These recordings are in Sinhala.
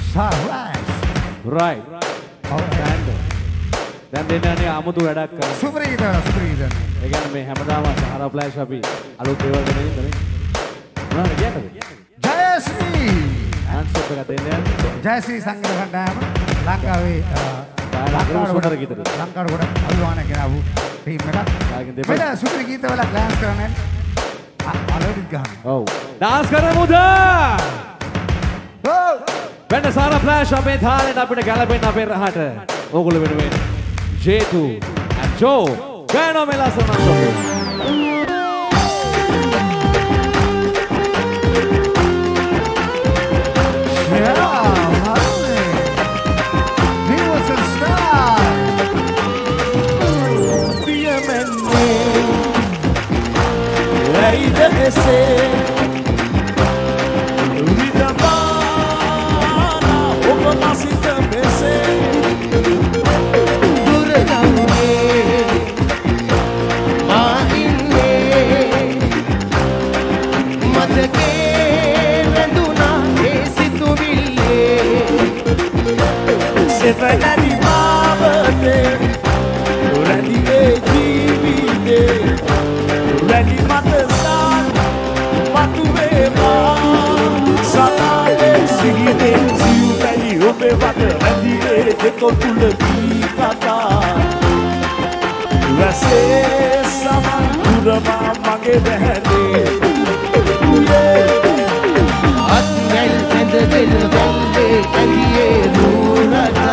Right. දැන් දෙන්නනේ 아무තු වැඩක් කරා. සුපර් ගීත. ඒ කියන්නේ මේ හැමදාම සහරා ෆ්ලෑෂ් අපි අලුත් දේවල් ගෙන ඉන්නේ. මොනවද කියන්නේ? ජයශ්‍රී. ආන්සර් එක දෙන්නේ. ජයශ්‍රී සංගීත කණ්ඩායම ලංකාවේ ලංකාවට ගීත. ලංකාවට කොට අල්වාන ගෙනාවු ටීම් එකක්. මෙන්න සුපර් ගීත වල ඩාන්ස් කරන්නේ. අලෝඩි ගහන. ඔව්. ඩාන්ස් කරමුද? ඔව්. වෙන සහරා ෆ්ලෑෂ් අපේ තාලෙට අපිට ගැලපෙන්න අපේ රහට. ඕගොල්ලෝ වෙනුවෙන් J2 and Joe. Gano me la sonando. Sevenani mavate, ready jivite, ready matasan, matuveva, salale sigite, siutani obe vate, ready deko pulaki kata, rase saman purama mage behne, atnel ende dil vande kaliye nurata.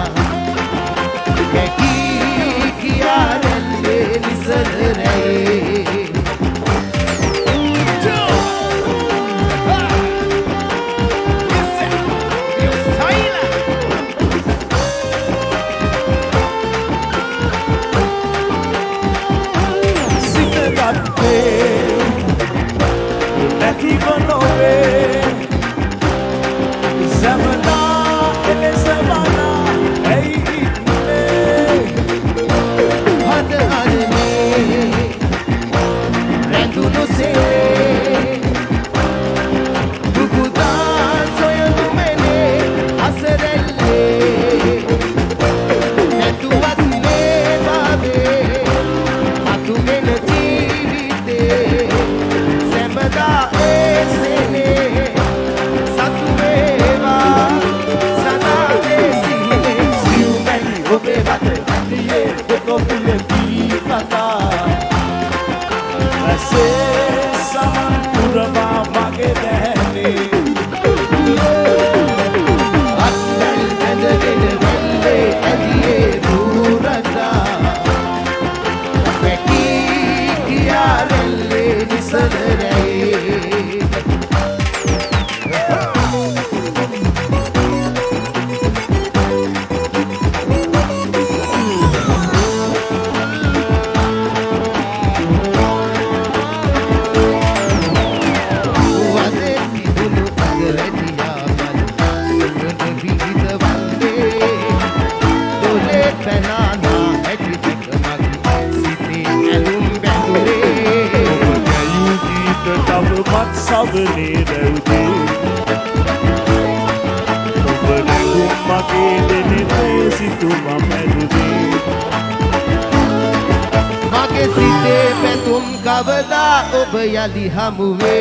Yali hamuve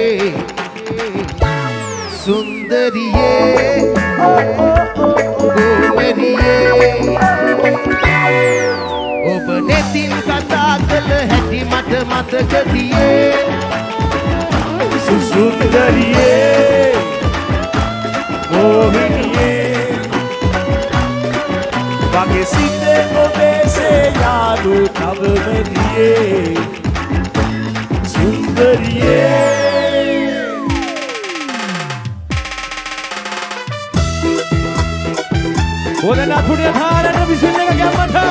sundariye gomeriye obanetin kata kala heti mata mata gadiye sundariye mohiniye bage site obese yadu tavmediye Boleh nak punya thara nabi sunne ka kya mata?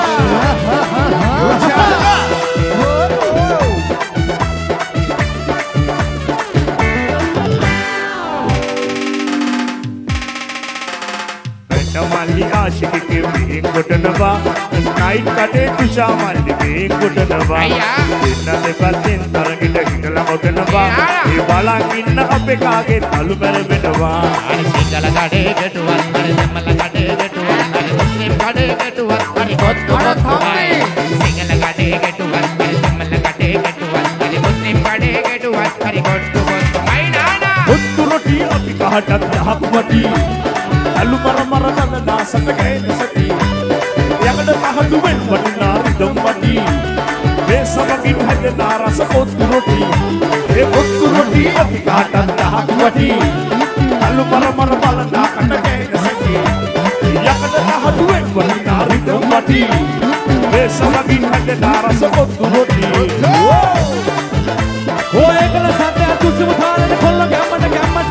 Mali aashik ke mein gotnwa night කටේ තුෂා මල්ලිගේ කොටනවා දෙන්න දෙපැත්තෙන් තරගෙට හිටලා මොටනවා ඒ බලන් ඉන්න අපේ කාගේ අලු බැලවෙනවා අර සිංගල කඩේ ගැටුවත් අර දෙමළ කඩේ ගැටුවත් අර මුස්ලිම් කඩේ ගැටුවත් අර කොත්තු කොත්තුයි සිංගල කඩේ ගැටුවත් අර දෙමළ කඩේ ගැටුවත් අර මුස්ලිම් කඩේ ගැටුවත් අර කොත්තු කොත්තුයි නානා කොත්තු රොටි අපි කහටත් දහක් වටි අලු මර නන නාසක ගේන සති යකඩ පහදුවෙන් වටිනා රිදම් වටි මේ සමගින් හැදෙන රස කොත්තු රොටි ඒ කොත්තු රොටි අපි කහටත් දහක් වටි අලු මර බලනා කට ගේන සති යකඩ පහදුවෙන් වටිනා රිදම් වටි මේ සමගින් හැදෙන රස කොත්තු රොටි ඔය එකල සත්‍ය අතුසුම කාලේ කොල්ල ගැම්මට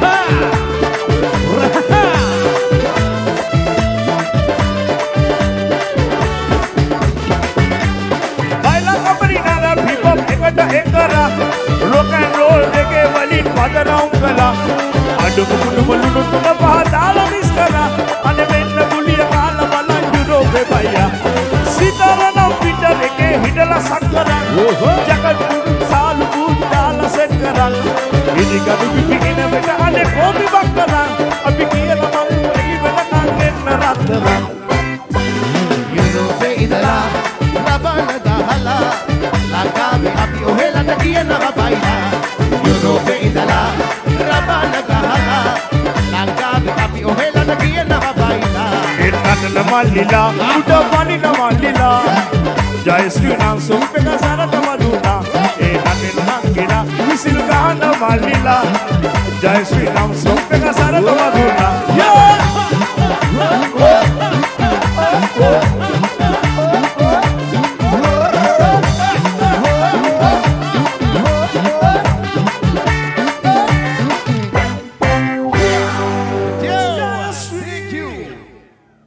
rock and roll reggae වලින් පදනම් කළා අඩුම කුඩුමලුණු තුන පහ දාලා මිස් කරා අනේ මෙන්න ගුලිය කාලා බලන් යුරෝපේ බයියා සිතරනම් පිටර එකේ හිටලා සක්කරන් ජකට් කුඩු සාලු කුඩු දාලා සෙට් කරන් ඉදි කඩු පිටින වෙට අනේ කොපි බක්කරන් අපි කියලා මම එලි වෙනකන් එන්න රත්තරන් යුරෝපේ ඉඳලා රබන ගහලා ලංකාවේ අපි ඔහෙලට කියනවා බයිලා යුරෝපේ ඉඳලා රබන ගහලා ලංකාවේ අපි ඔහෙලට කියනවා බයිලා එන්නන මල්ලිලා උඩ වනින මල්ලිලා ජය ශ්‍රී නම් සොම්පෙක සරතම දුනා ඒ නටෙන් හංගිලා විසිල් ගහන මල්ලිලා ජය ශ්‍රී නම් සොම්පෙක සරතම දුනා